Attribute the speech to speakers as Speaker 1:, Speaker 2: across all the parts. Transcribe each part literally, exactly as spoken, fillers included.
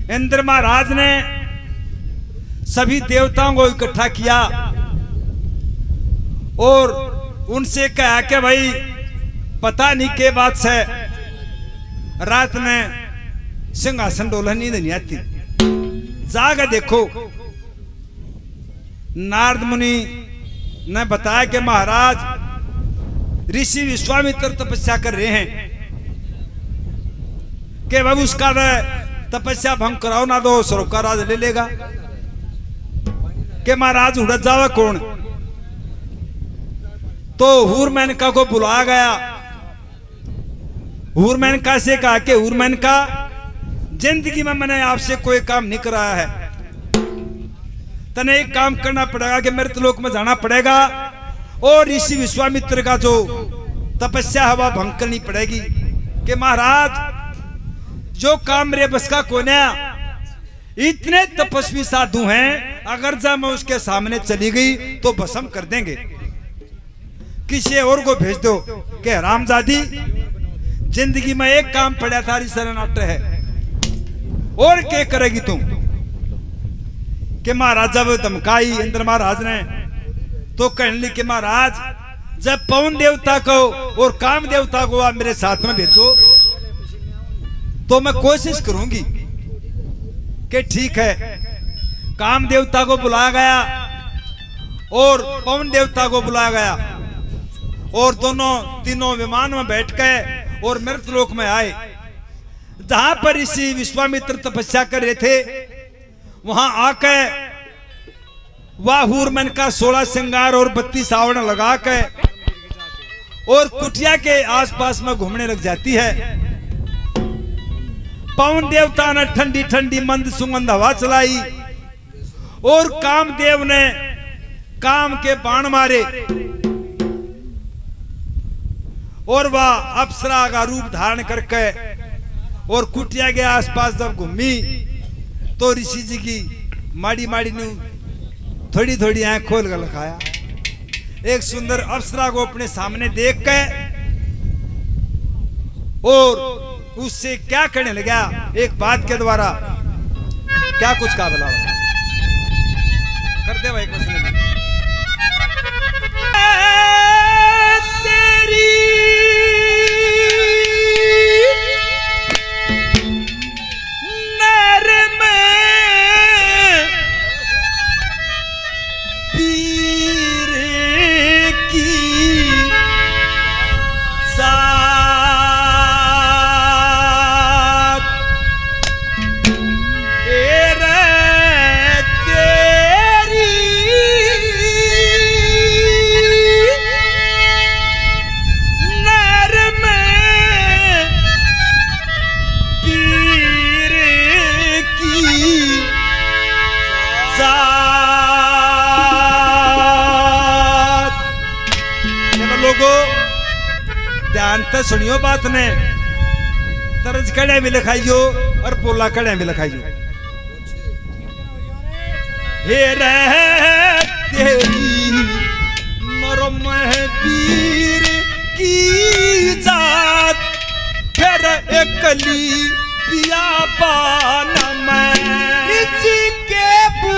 Speaker 1: इंद्र महाराज ने सभी देवताओं को इकट्ठा किया और उनसे कहा कि भाई पता नहीं के बात से रात में सिंहासन डोला नींद नहीं आती, जाकर देखो। नारद मुनि ने बताया कि महाराज ऋषि विश्वामित्र तपस्या कर रहे हैं कि बाबू उसका तपस्या भंग कराओ ना दो स्वर्ग का राज ले लेगा। कि महाराज उड़ जावा कौन? तो हूर मेनका को बुलाया गया। हूर मेनका से कहा कि हूर मेनका, जिंदगी में मैंने आपसे कोई काम नहीं कराया है, तने एक काम करना पड़ेगा कि मेरे लोक में जाना पड़ेगा और ऋषि विश्वामित्र का जो तपस्या है वह भंग करनी पड़ेगी। कि महाराज जो काम मेरे बस का कोने, इतने तपस्वी साधु हैं, अगर जब मैं उसके सामने चली गई तो भस्म कर देंगे। किसी और को भेज दो कि हरामजादी, जिंदगी में एक काम पड़ा था शरणार्थ है, और क्या करेगी तुम? कि महाराज जब धमकाई इंद्र महाराज ने तो कहने लगे कि महाराज जब पवन देवता को और काम देवता को आप मेरे साथ में भेजो तो मैं कोशिश करूंगी। कि ठीक है। काम देवता को बुलाया गया और पवन देवता को बुलाया गया और दोनों तीनों विमान में बैठ गए और मृतलोक में आए। जहां पर ऋषि विश्वामित्र तपस्या कर रहे थे वहां आके वह हूरमन का सोलह श्रृंगार और बत्तीस आवरण लगा के और कुटिया के आसपास में घूमने लग जाती है। पवन देवता ने ठंडी ठंडी मंद सुगंध हवा चलाई और कामदेव ने काम के बाण मारे और वह अप्सरा का रूप धारण करके और कुटिया के आसपास जब घूमी तो ऋषि जी की माड़ी माड़ी ने थोड़ी थोड़ी आंख खोल कर लगाया। एक सुंदर अप्सरा को अपने सामने देख के और उससे क्या करने लगा, एक बात के द्वारा क्या कुछ का बला कर दे भाई कुछ नहीं। तेरी नर में पीर की सा तो सुनियो बात ने तरज कड़े भी लिखाइयो और पोला कड़े भी लिखाइयो। हे रे तेरी नरम पीर की जात फिर एकली पिया पान में
Speaker 2: के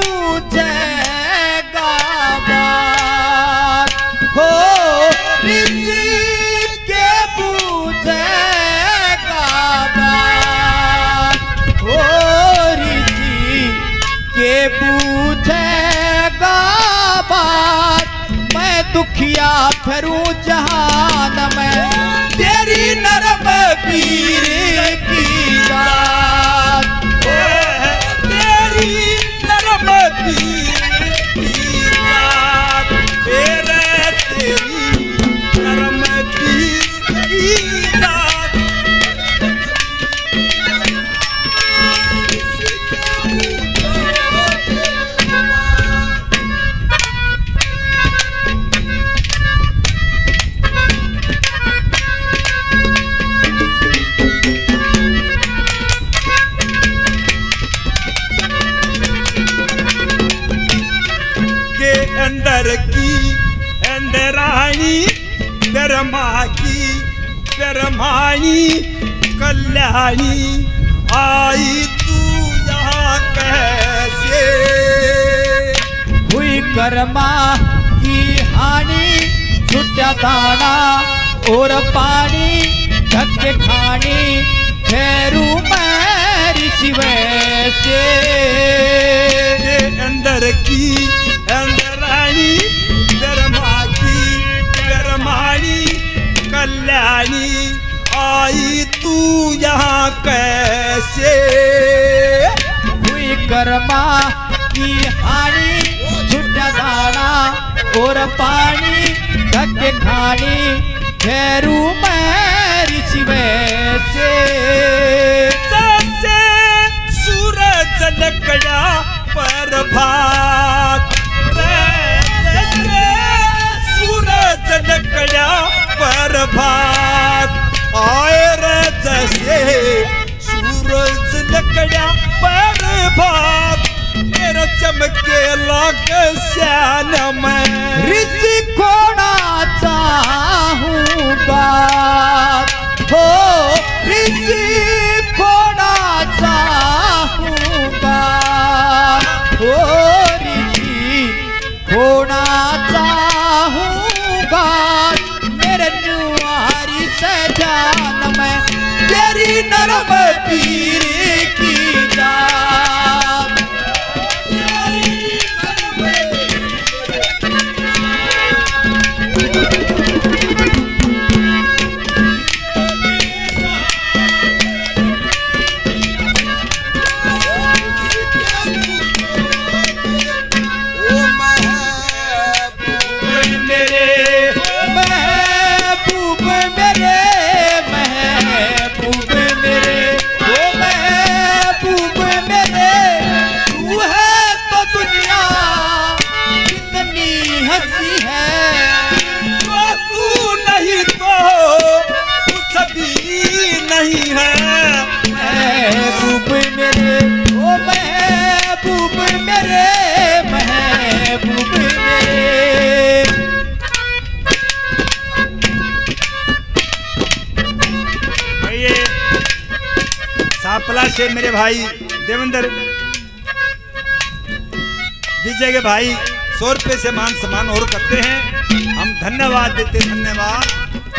Speaker 2: पूछेगा बात हो पूछेगा बात। मैं दुखिया फिरूं जहान में तेरी नरम पीर की बात।
Speaker 1: तेरी नरम पीर की बात, तेरे तेरी नरम पीर की बात। अंदर की अंदरानी ब्रह्मा की ब्रह्माणी कल्याणी आई तू
Speaker 2: कर्मा की हानि छुट्या दाना और पानी धक्के खानी ठहरू मैं ऋषि वैसे
Speaker 1: अंदर की अंदरानी धर्मा की कर्माणी कल्याणी आई तू यहाँ कैसे
Speaker 2: हुई कर्मा की हानि छुट्टा दाना और पानी धक्के खानी ठहरू मैं ऋषि वैसे
Speaker 1: जैसे सूरज लकड़ा पर भात जैसे सूरज लकड़ा पर भात आए रे जैसे सूरज लकड़ा पर भात तेरा चमके लाग श्यान में
Speaker 2: ऋषि खोना चाहूँगा हो ऋषि खोना चाहूँगा हो ऋषि खोना चाहूँगा मेरे नुआरी सजान में तेरी नरम पीर की जान
Speaker 1: नहीं है
Speaker 2: महबूब मेरे ओ महबूब मेरे महबूब मेरे
Speaker 1: ये सापला से मेरे भाई देवेंद्र विजय के भाई सौ रुपए से मान सम्मान और करते हैं हम धन्यवाद देते धन्यवाद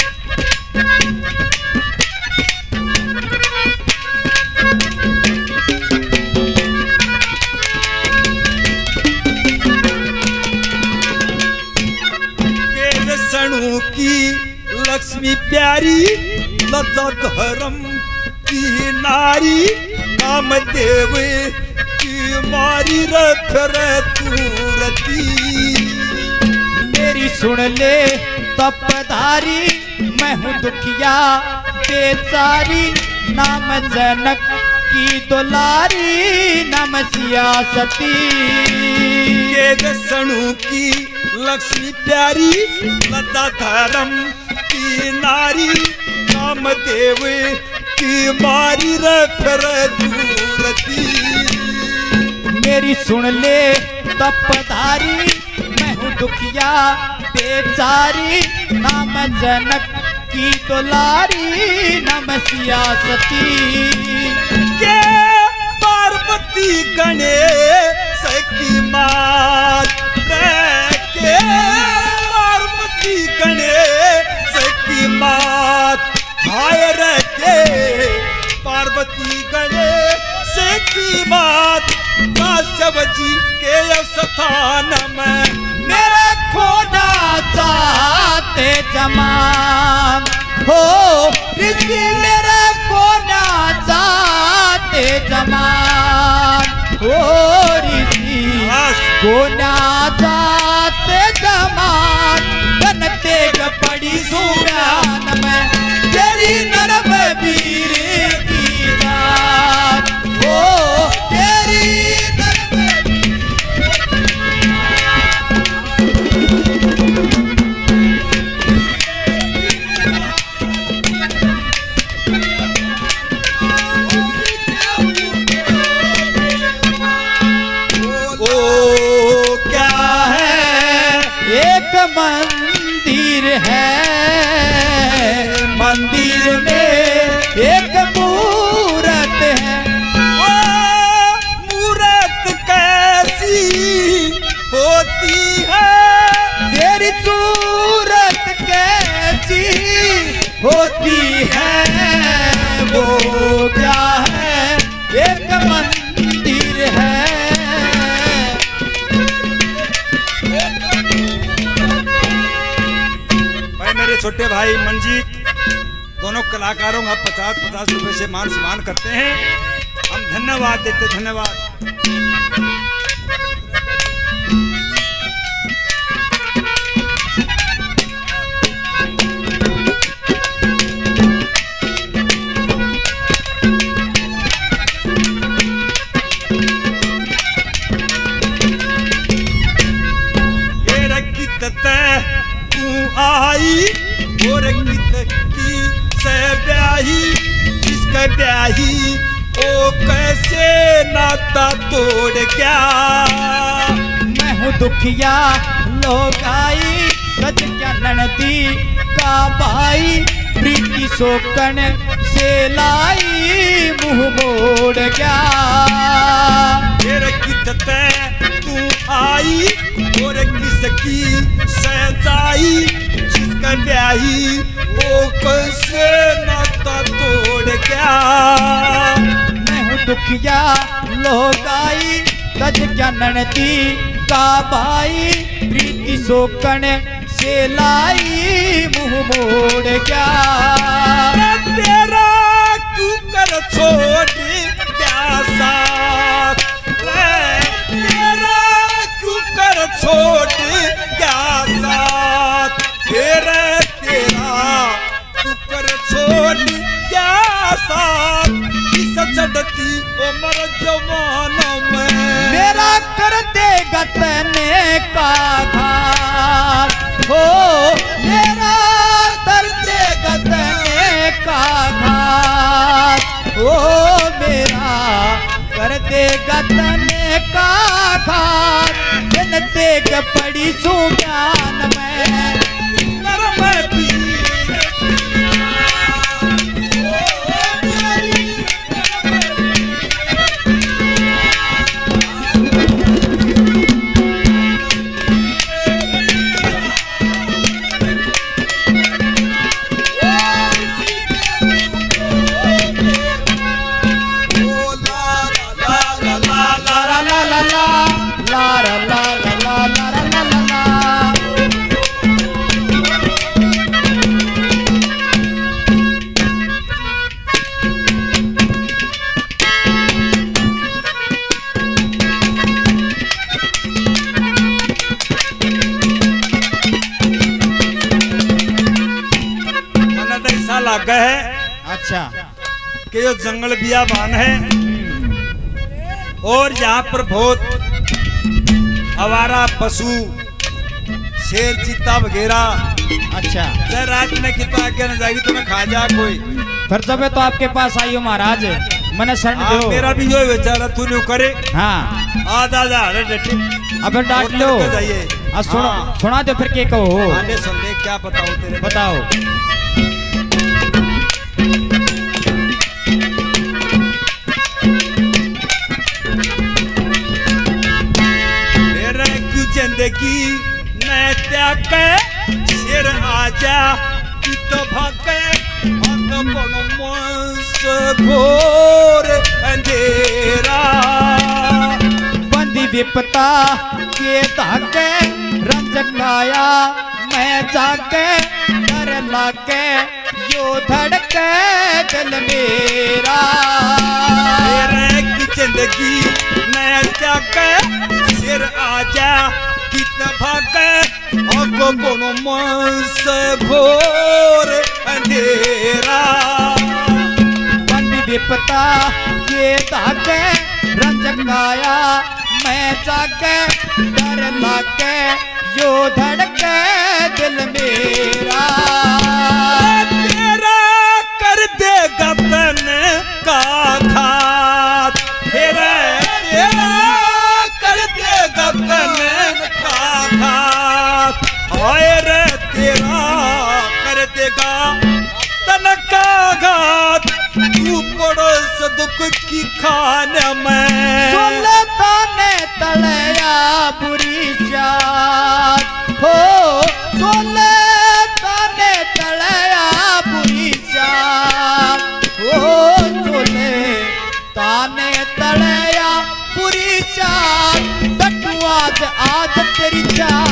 Speaker 1: सणु की लक्ष्मी प्यारी लता धर्म की नारी कामदेव की मारी रख रती
Speaker 2: मेरी सुन ले तपधारी मैं हूँ दुखिया बेचारी नाम जनक की दुलारी नाम सियासती
Speaker 1: के सणु की लक्ष्मी प्यारी लता धर्म की नारी कामदेव की मारी रख रती
Speaker 2: मेरी सुन ले तपधारी मैं हूँ दुखिया बेचारी नाम जनक की दुलारी नाम सियासती
Speaker 1: के पार्वती गणेश की मात के पार्वती गणेश की मात हाय रे के पार्वती गणेश की मात काश्यप जी के स्थान में
Speaker 2: मेरे खोना चाहते जमान हो ऋषि मेरे खोना चाहते जमान हो ऋषि खोना चाहते जमान धन तेग पड़ी सुम्यान में तेरी नरम वीर की जात हो तेरी मंदिर है मंदिर में एक मूरत है
Speaker 1: वो मूरत कैसी होती
Speaker 2: मंदिर है।
Speaker 1: भाई मेरे छोटे भाई मंजीत दोनों कलाकारों का पचास पचास रुपए से मान सम्मान करते हैं, हम धन्यवाद देते, धन्यवाद। ये रखी तू आई और की से ब्याही जिसका ब्याही ओ कैसे नाता तोड़ गया।
Speaker 2: मैं हूँ दुखिया लोग आई गज क्या ननदी का भाई प्रीति सोकन से लाई मुंह मोड़ गया।
Speaker 1: तेरे की तू आई और किसकी सजाई जिसका ब्याही वो कैसे नाता तोड़ गया।
Speaker 2: मैं हूँ दुखिया लोग आई गज क्या ननदी का भाई प्रीति सोकन से लाई मुंह मोड़ गया।
Speaker 1: तेरा क्यों कर छोड़ क्या साथ तेरा क्यों कर छोड़ क्या साथ तेरे तेरा क्यों कर छोड़ क्या साथ इस चढ़ती उम्र जवानों में
Speaker 2: मेरा कर देगा तने का घात हो। मेरा कर देगा तने का घात ओ मेरा कर देगा तने का घात। जन देख पड़ी सुज्ञान में
Speaker 1: कर मैं भी लागा है।
Speaker 2: अच्छा
Speaker 1: कि ये जंगल बियाबान है और यहाँ पर बहुत आवारा पशु शेर चीता वगैरह।
Speaker 2: अच्छा
Speaker 1: जय रात में कितना आगे न जाएगी तुम्हें खा जा कोई।
Speaker 2: फिर जब मैं तो आपके पास आई हूँ महाराज मैंने शरण दो।
Speaker 1: मेरा भी यो बेचारा तू नहीं करे।
Speaker 2: हाँ
Speaker 1: आ जा जा अरे डटे
Speaker 2: अब डांट लो।
Speaker 1: जाइए
Speaker 2: सुनो हाँ। सुना दो फिर के कहो।
Speaker 1: आने सुन ले क्या बताओ तेरे
Speaker 2: बताओ।
Speaker 1: जिंदगी मैं त्याग शेर आजा तो भागे घोर अंधेरा
Speaker 2: बंदी विपता के धागे रंज काया मैं जाके डर लागे यो धड़के दिल मेरा।
Speaker 1: मेरे की जिंदगी मैं त्याग शेर आजा कितना भागे आगो कोनो मांस घोर अंधेरा।
Speaker 2: बंदी विपता के धागे रंज काया मैं जाके डर लागे यो धड़के दिल मेरा।
Speaker 1: तेरा कर देगा तन का घात तेरा तेरा कर देगा तन का घात। हाय रे तेरा कर देगा तन का घात तू पड़ोस दुख की खान में।
Speaker 2: सुलता ने तलया बुरी जात हो सुलता ने तलया बुरी जात हो सुलता ने तल तेरी चाल